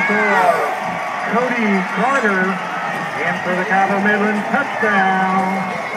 for Cody Carter. And for the Cabo Midland touchdown.